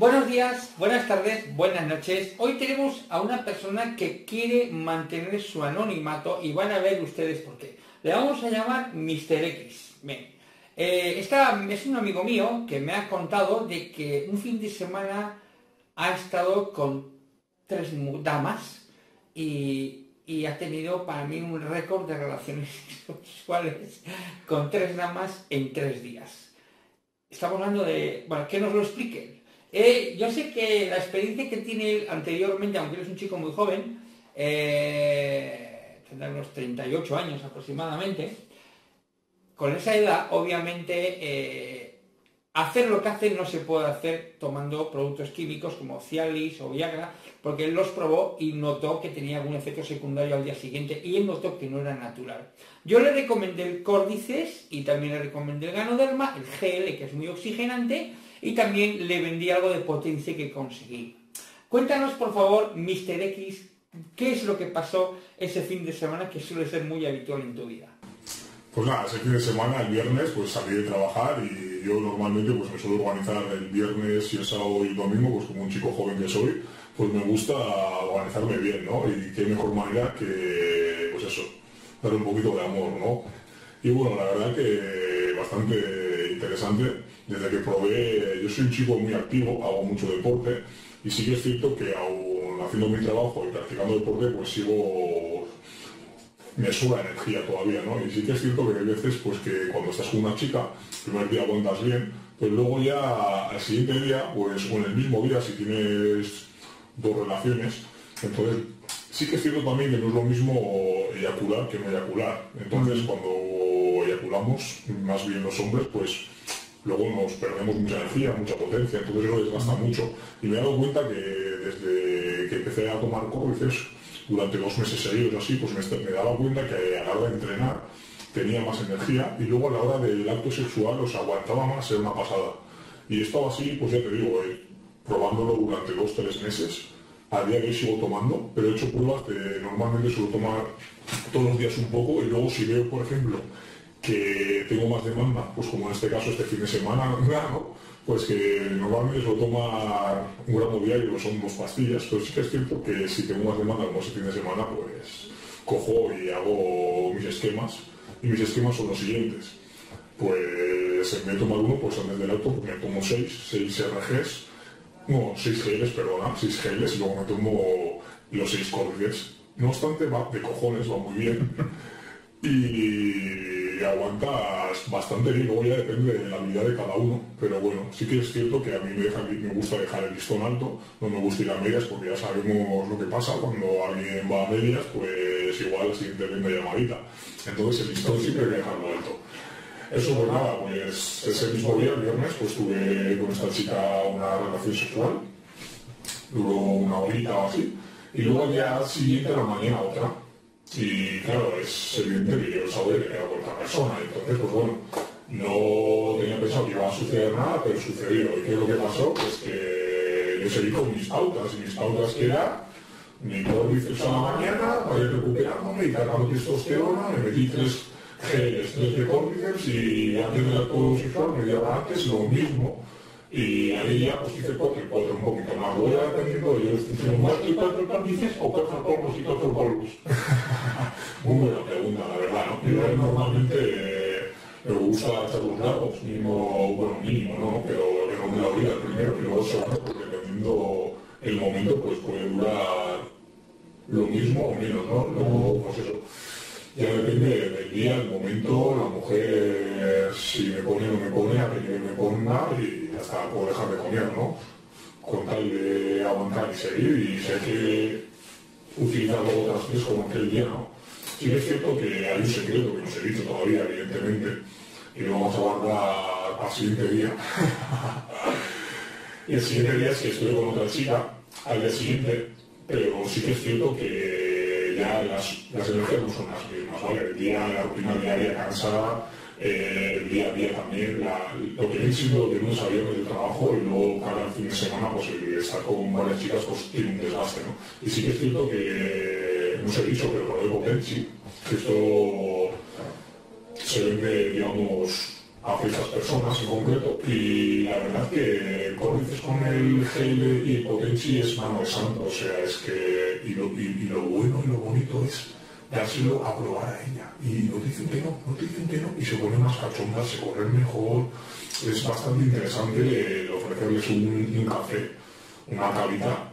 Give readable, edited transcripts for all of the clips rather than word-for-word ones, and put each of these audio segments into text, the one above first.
Buenos días, buenas tardes, buenas noches. Hoy tenemos a una persona que quiere mantener su anonimato y van a ver ustedes por qué. Le vamos a llamar Mr. X. Bien. Es un amigo mío que me ha contado de que un fin de semana ha estado con 3 damas y ha tenido para mí un récord de relaciones sexuales con 3 damas en 3 días. Estamos hablando de... Bueno, que nos lo explique. Yo sé que la experiencia que tiene él anteriormente, aunque él es un chico muy joven, tendrá unos 38 años aproximadamente, con esa edad, obviamente, hacer lo que hace no se puede hacer tomando productos químicos como Cialis o Viagra, porque él los probó y notó que tenía algún efecto secundario al día siguiente y él notó que no era natural. Yo le recomendé el Córdices y también le recomendé el Ganoderma, el GL, que es muy oxigenante, y también le vendí algo de potencia que conseguí. Cuéntanos, por favor, Mr. X, ¿qué es lo que pasó ese fin de semana que suele ser muy habitual en tu vida? Pues nada, ese fin de semana, el viernes, pues salí de trabajar y yo normalmente pues me suelo organizar el viernes y el sábado y el domingo, pues como un chico joven que soy, pues me gusta organizarme bien, ¿no? Y qué mejor manera que, pues eso, dar un poquito de amor, ¿no? Y bueno, la verdad que bastante interesante. Desde que probé, yo soy un chico muy activo, hago mucho deporte y sí que es cierto que aún haciendo mi trabajo y practicando deporte, pues me sobra energía todavía, ¿no? Y sí que es cierto que hay veces pues que cuando estás con una chica, el primer día aguantas bien, pero luego ya al siguiente día, pues o en el mismo día si tienes 2 relaciones, entonces sí que es cierto también que no es lo mismo eyacular que no eyacular. Entonces cuando eyaculamos, más bien los hombres, pues luego nos perdemos mucha energía, mucha potencia, entonces eso desgasta mucho. Y me he dado cuenta que desde que empecé a tomar Córdices, durante 2 meses seguidos así, pues me daba cuenta que a la hora de entrenar tenía más energía y luego a la hora del acto sexual los aguantaba más, era una pasada. Y estaba así, pues ya te digo, probándolo durante 2-3 meses. A día de hoy sigo tomando, pero he hecho pruebas de normalmente suelo tomar todos los días un poco y luego si veo, por ejemplo, que tengo más demanda, pues como en este caso este fin de semana, ¿no? Pues que normalmente suelo tomar 1 gramo diario, son 2 pastillas, pero sí que es cierto que si tengo más demanda como este fin de semana, pues cojo y hago mis esquemas, y mis esquemas son los siguientes. Pues en vez de tomar uno, pues antes del acto pues me tomo 6 RGs, no, 6 geles, perdona, 6 geles, y luego me tomo los 6 Córdices. No obstante, va de cojones, va muy bien. Y aguantas bastante bien, luego ya depende de la habilidad de cada uno, pero bueno, sí que es cierto que a mí me gusta dejar el listón alto, no me gusta ir a medias porque ya sabemos lo que pasa, cuando alguien va a medias, pues igual al siguiente vez me llamadita, entonces el listón siempre hay que dejarlo alto. Eso pues nada, pues ese mismo día, el viernes, pues tuve con esta chica una relación sexual, duró 1 horita o así, y luego al día siguiente a la mañana otra. Y claro, es evidente que yo sabía que era con otra persona, entonces pues bueno, no tenía pensado que iba a suceder nada, pero sucedió. ¿Y qué es lo que pasó? Pues que yo seguí con mis pautas, y mis pautas que era mi Córdices a la mañana, para ir recuperándome y cargando testosterona, me metí 3 geles, 3 de Córdices y antes del acto sexual, media hora antes, lo mismo. Y ahí ya pues hice 4 un poquito más. Voy a dependiendo de ellos, si 4 Córdices o 4 polvos y 4 polvos. Muy buena pregunta, la verdad, ¿no? Yo normalmente me gusta echar los largos, mínimo, ¿no? Pero que no me la olvida primero y luego segundo, porque dependiendo el momento, pues puede durar lo mismo o menos, ¿no? Luego, pues eso. Ya depende del día, el momento, la mujer si me pone o no me pone, a qué nivel me ponga y hasta puedo dejar de comer, ¿no? Con tal de aguantar y seguir y sé que utilizar luego otras 3 como aquel día, ¿no? Sí que es cierto que hay un secreto que no se ha dicho todavía, evidentemente, y lo vamos a guardar para el siguiente día. Y el siguiente día es que estuve con otra chica al día siguiente, pero sí que es cierto que ya las energías no son las mismas, ¿vale? El día, la rutina diaria cansada, el día a día también, lo que viene siendo de lunes a viernes del trabajo y luego cada fin de semana, pues el estar con varias chicas, pues tiene un desgaste, ¿no? Y sí que es cierto que, no os he dicho, pero con el Potensi, que esto se vende, digamos, hacia estas personas en concreto, y la verdad que el Córdices con el gel y el Potenchi es mano de santo, o sea, es que, y lo bueno y lo bonito es dárselo a probar a ella, y no te dicen que no, no te dicen que no, y se ponen más cachondas, se corren mejor, es bastante interesante ofrecerles un café, una cabita.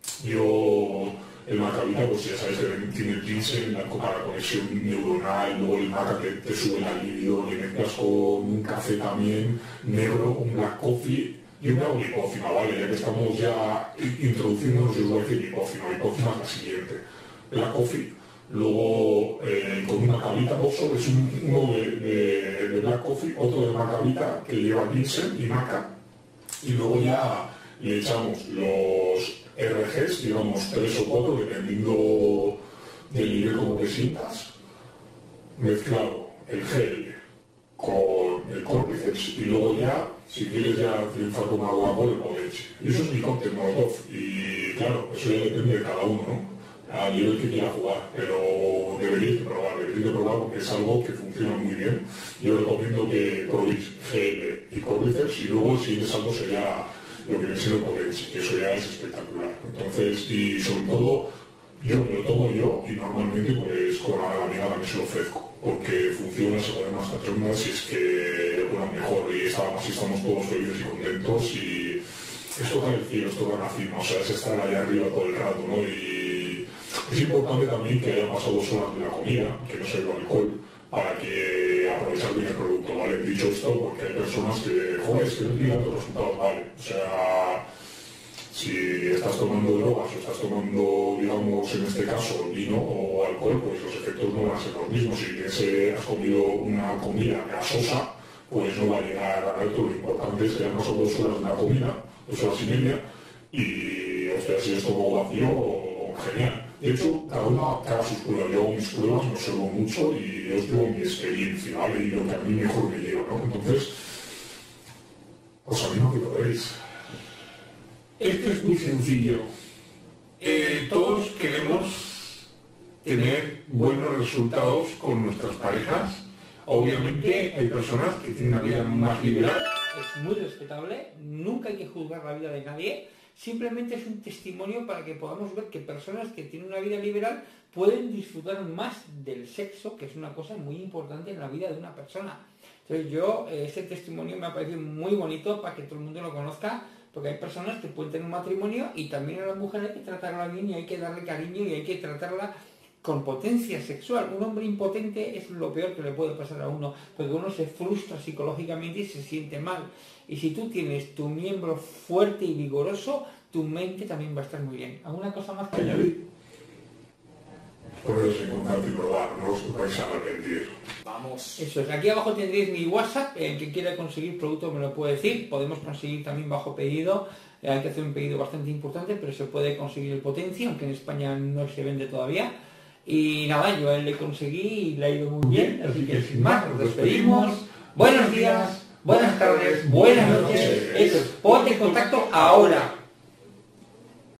El macabita, pues ya sabes que tiene el ginseng para conexión neuronal, luego el maca que te sube la libido, le mezclas con un café también negro, un black coffee y una lipófima, ¿vale? Ya que estamos ya introduciéndonos, yo voy a decir lipófima es la siguiente. Black coffee, luego con una macabita, dos sobres, uno de black coffee, otro de macabita que lleva ginseng y maca, y luego ya le echamos los RGs, digamos 3 o 4, dependiendo del nivel como te sientas, mezclado el gel con el Córdices y luego ya, si quieres ya triunfar con agua con el Potenchi. Y eso es mi cóctel Molotov, y claro, eso ya depende de cada uno, ¿no? A nivel que quiera jugar, pero deberíais de probar porque es algo que funciona muy bien. Yo recomiendo que probéis gel y Córdices, y luego el siguiente salto sería lo que viene siendo Potenchi, que eso ya es espectacular. Entonces, y sobre todo, yo me lo tomo yo y normalmente pues con la amiga también se lo ofrezco, porque funciona, se ponen más cachondas y es que, bueno, mejor, y estamos todos felices y contentos, y es tocar el cielo, es tocar la cima, o sea, es estar allá arriba todo el rato, ¿no? Y es importante también que hayan pasado 2 horas de la comida, que no se beba alcohol, para que aprovechar bien el producto, ¿vale? Dicho esto, porque hay personas que, joder, es que no tienen los resultados, ¿vale? O sea, si estás tomando drogas o estás tomando, digamos, en este caso, vino o alcohol, pues los efectos no van a ser los mismos. Si has comido una comida gasosa, pues no va a llegar a alto. Lo importante es que hayamos 2 horas de la comida, 2 horas y media, y, o sea, si es como vacío, genial. De hecho, cada uno haga sus pruebas. Yo hago mis pruebas, me observo mucho y os digo mi experiencia, ¿vale? Y lo que a mí mejor me lleva, ¿no? Entonces, os animo a que lo veáis. Esto es muy sencillo. Todos queremos tener buenos resultados con nuestras parejas. Obviamente hay personas que tienen una vida más liberal. Es muy respetable, nunca hay que juzgar la vida de nadie. Simplemente es un testimonio para que podamos ver que personas que tienen una vida liberal pueden disfrutar más del sexo, que es una cosa muy importante en la vida de una persona. Entonces este testimonio me ha parecido muy bonito para que todo el mundo lo conozca, porque hay personas que pueden tener un matrimonio y también a la mujer hay que tratarla bien y hay que darle cariño y hay que tratarla con potencia sexual. Un hombre impotente es lo peor que le puede pasar a uno, porque uno se frustra psicológicamente y se siente mal. Y si tú tienes tu miembro fuerte y vigoroso, tu mente también va a estar muy bien. ¿Alguna cosa más que añadir? Poneros en contacto y probar, no os vais a arrepentir. Vamos. Eso es. Aquí abajo tendréis mi WhatsApp. El que quiera conseguir producto me lo puede decir. Podemos conseguir también bajo pedido. Hay que hacer un pedido bastante importante, pero se puede conseguir el Potencia, aunque en España no se vende todavía. Y nada, yo a él le conseguí y le ha ido muy bien. Así que sin más, nos despedimos. Buenos días, buenas tardes, buenas noches. Eso es. Ponte en contacto ahora.